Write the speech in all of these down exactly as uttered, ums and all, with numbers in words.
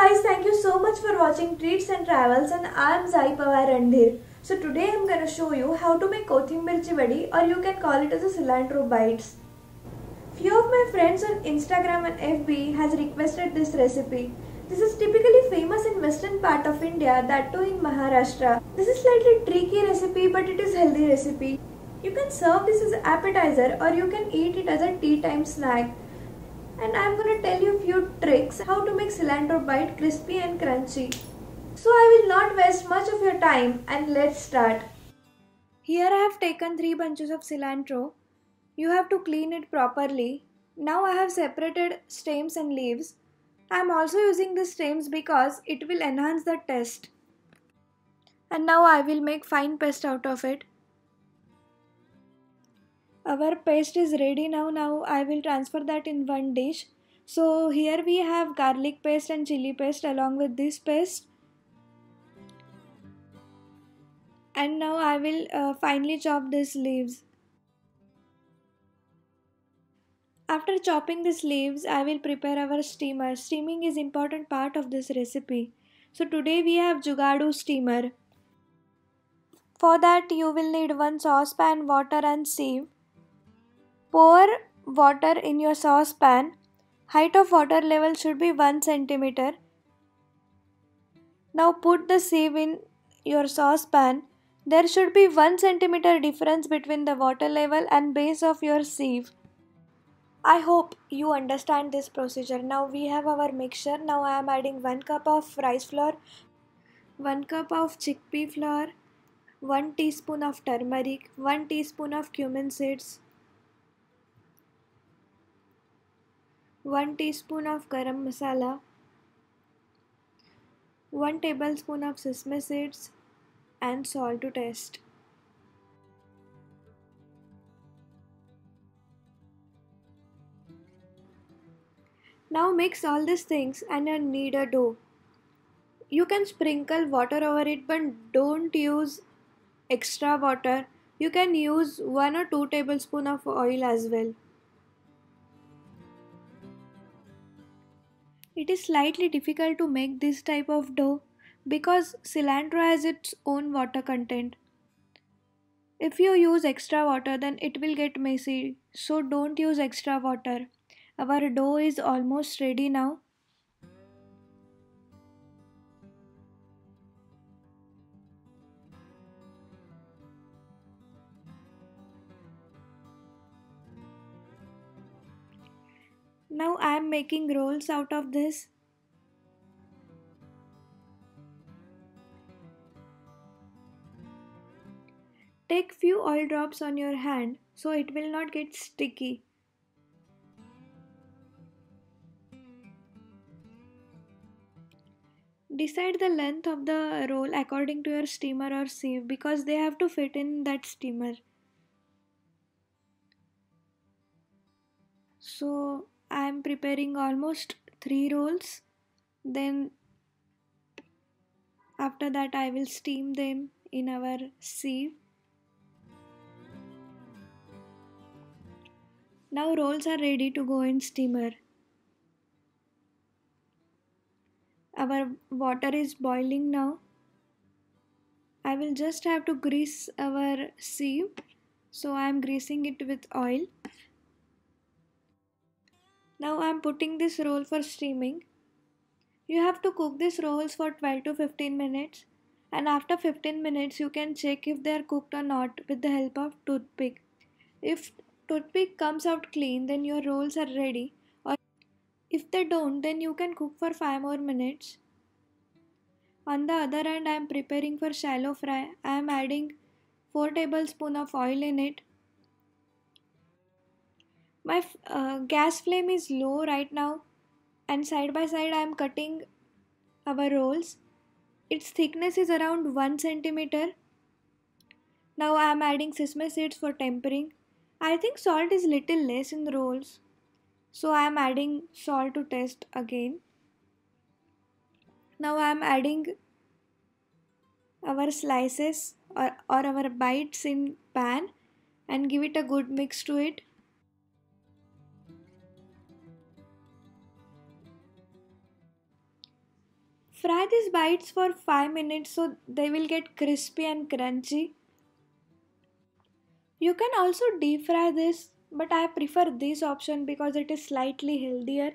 guys, thank you so much for watching Treats and Travels, and I am Zai Pawar Randhir. So today I am going to show you how to make Kothimbirchi Vadi, or you can call it as a cilantro bites. Few of my friends on Instagram and F B has requested this recipe. This is typically famous in western part of India, that too in Maharashtra. This is slightly tricky recipe, but it is healthy recipe. You can serve this as an appetizer or you can eat it as a tea time snack. And I am going to tell you a few tricks how to make cilantro bite crispy and crunchy. So I will not waste much of your time and let's start. Here I have taken three bunches of cilantro. You have to clean it properly. Now I have separated stems and leaves. I am also using the stems because it will enhance the taste. And now I will make fine paste out of it. Our paste is ready now. Now I will transfer that in one dish. So here we have garlic paste and chili paste along with this paste. And now I will uh, finely chop these leaves. After chopping these leaves, I will prepare our steamer. Steaming is important part of this recipe. So today we have Jugadu steamer. For that you will need one saucepan, water and sieve. Pour water in your saucepan. Height of water level should be one centimeter. Now put the sieve in your saucepan. There should be one centimeter difference between the water level and base of your sieve. I hope you understand this procedure. Now we have our mixture. Now I am adding one cup of rice flour, one cup of chickpea flour, one teaspoon of turmeric, one teaspoon of cumin seeds, one teaspoon of garam masala, one tablespoon of sesame seeds, and salt to taste. Now mix all these things and you knead a dough. You can sprinkle water over it, but don't use extra water. You can use one or two tablespoons of oil as well. It is slightly difficult to make this type of dough because cilantro has its own water content. If you use extra water, then it will get messy, so don't use extra water. Our dough is almost ready now. Now I am making rolls out of this. Take few oil drops on your hand so it will not get sticky. Decide the length of the roll according to your steamer or sieve because they have to fit in that steamer. So I am preparing almost three rolls. Then after that I will steam them in our sieve. Now rolls are ready to go in steamer. Our water is boiling now. I will just have to grease our sieve. So I am greasing it with oil. Now I am putting this roll for steaming. You have to cook these rolls for twelve to fifteen minutes, and after fifteen minutes you can check if they are cooked or not with the help of toothpick. If toothpick comes out clean, then your rolls are ready, or if they don't, then you can cook for five more minutes. On the other hand, I am preparing for shallow fry. I am adding four tablespoons of oil in it. My uh, gas flame is low right now, and side by side I am cutting our rolls. Its thickness is around one centimeter. Now I am adding sesame seeds for tempering. I think salt is little less in the rolls, so I am adding salt to taste again. Now I am adding our slices or, or our bites in pan and give it a good mix to it. Fry these bites for five minutes so they will get crispy and crunchy. You can also deep fry this, but I prefer this option because it is slightly healthier.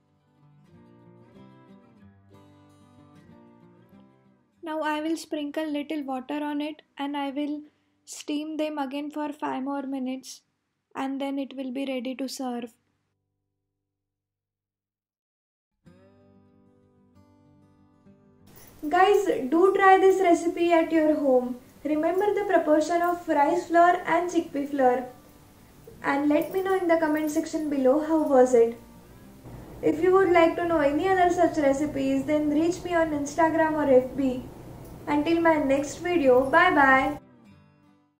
Now I will sprinkle little water on it and I will steam them again for five more minutes and then it will be ready to serve. Guys, do try this recipe at your home. Remember the proportion of rice flour and chickpea flour. And let me know in the comment section below how was it. If you would like to know any other such recipes, then reach me on Instagram or F B. Until my next video, bye bye.